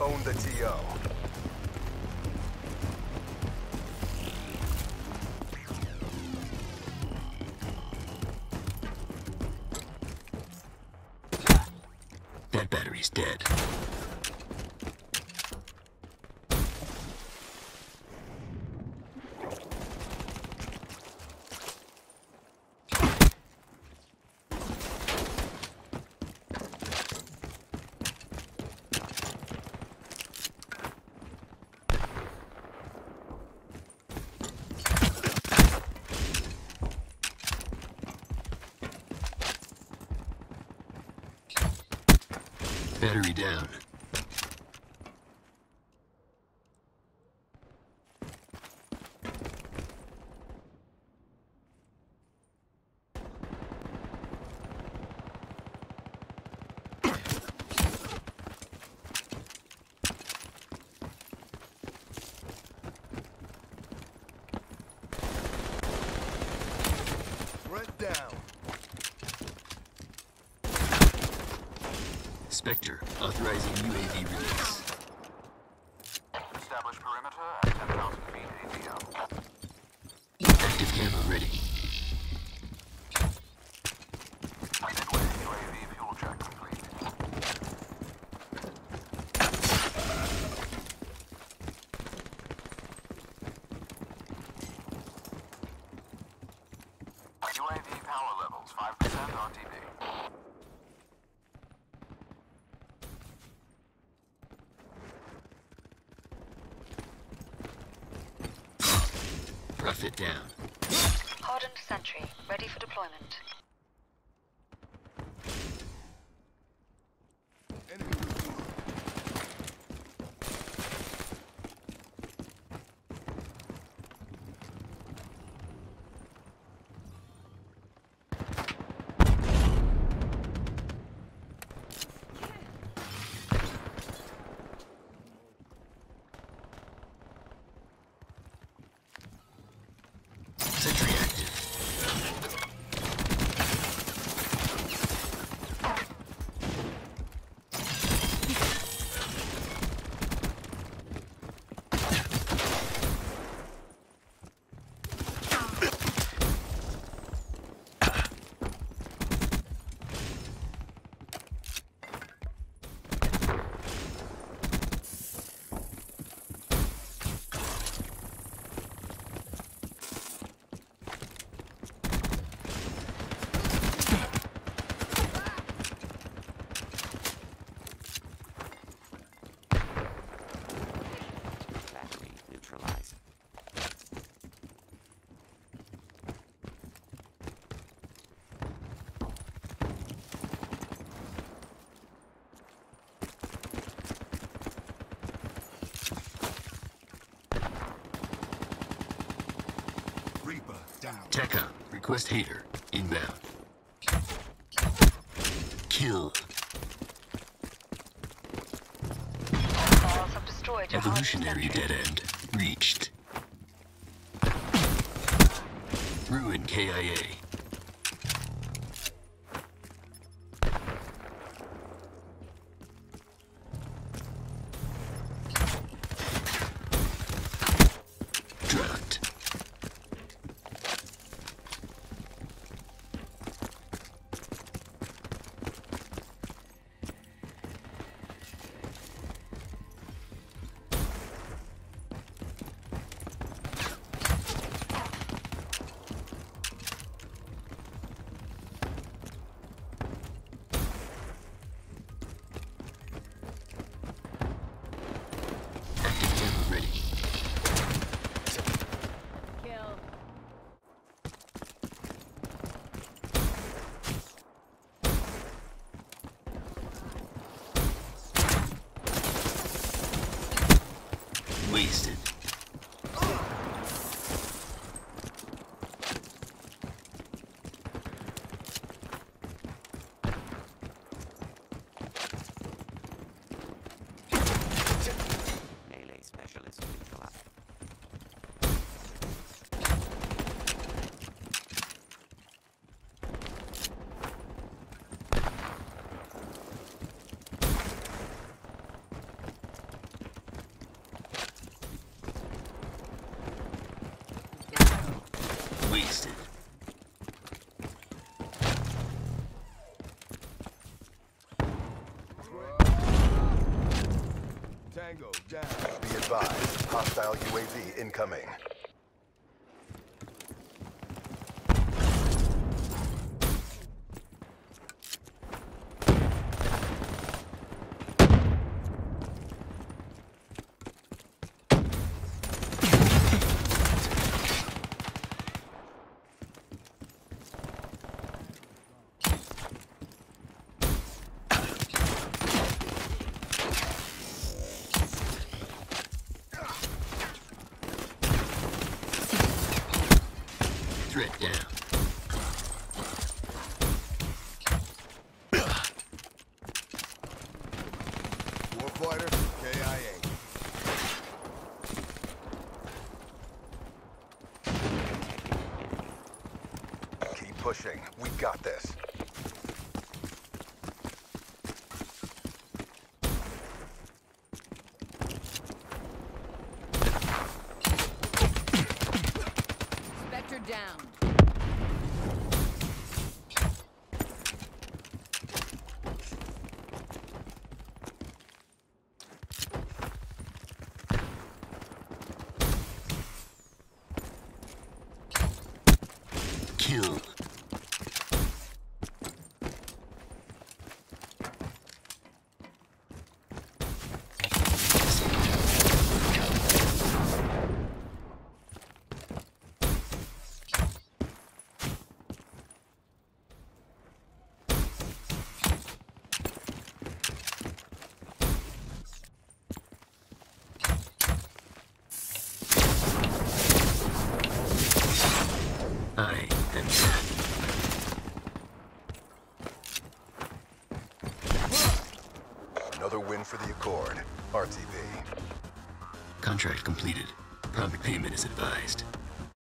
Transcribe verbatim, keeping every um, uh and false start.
own the T O. That battery's dead. Battery down. Threat down. Spectre, authorizing U A V release. Establish perimeter at ten thousand feet A T O. Active camera ready. Midway, U A V fuel check complete. U A V power levels five percent R T B. Rough it down. Hardened sentry, ready for deployment. Enemy removed. Sentry active. Battery neutralized. Reaper down. TACOM, request hater, inbound. Kill. Hostiles have destroyed your Evolutionary hardened dead end. Reached. Ruin K I A. Dropped. Active camera ready. Kill. Wasted. Melee specialist neutralized. Tango down. Be advised, hostile U A V incoming. Threat down. Warfighter, K I A. Keep pushing. We got this. Spectre down. Kill. I am dead. Another win for the Accord. R T B. Contract completed. Prompt payment is advised.